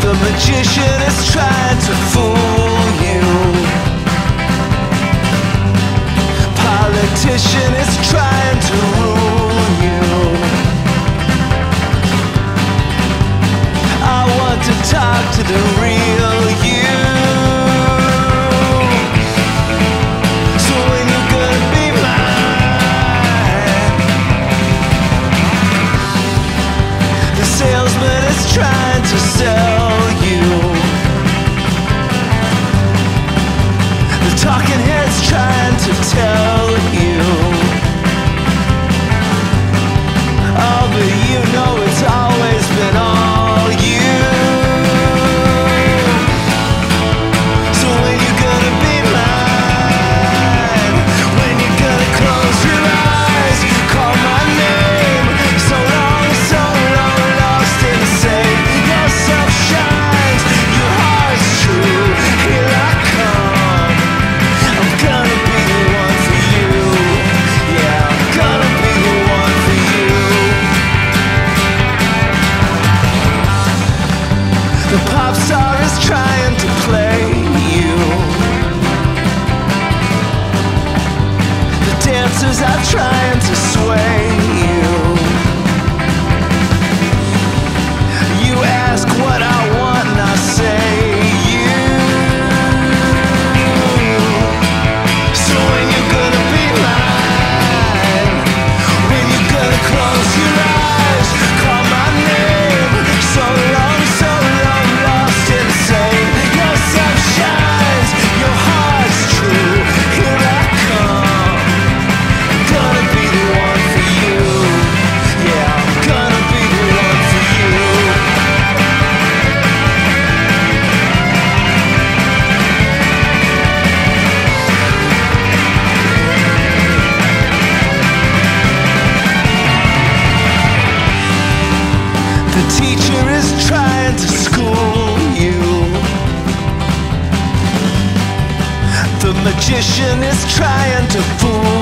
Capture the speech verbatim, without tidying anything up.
The magician is trying to fool you. Politician is trying to rule you. I want to talk to the real you. So when you're gonna be mine? The salesman is trying to sell you. The talking head's trying to tell you. Oh, but you know it's always been all you. So when you're gonna be mine? When you're gonna close your eyes, call my name. So long, so long, lost in save. Yourself shines, your heart's true. Here I come. I'm gonna be the one for you. Yeah, I'm gonna be the one for you. The pop star is trying to play you. The dancers are trying to sway you. You ask what I want and I say you. So when you're gonna be mine? When you're gonna close your eyes, call my name. So long, so long, lost insane. Yourself shines, your heart's true. Here I come. I'm gonna be the one for you. Yeah, I'm gonna be the one for you. The teacher is trying to school you. The magician is trying to fool